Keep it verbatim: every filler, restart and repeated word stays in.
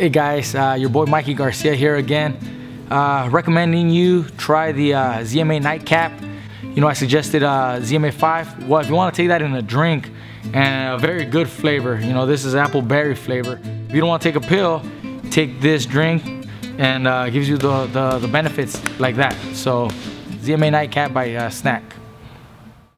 Hey guys, uh, your boy Mikey Garcia here again, uh, recommending you try the uh, Z M A Nightcap. You know, I suggested uh, Z M A five. Well, if you want to take that in a drink, and a very good flavor, you know, this is apple berry flavor. If you don't want to take a pill, take this drink, and uh, gives you the, the, the benefits like that. So Z M A Nightcap by uh, SNAC.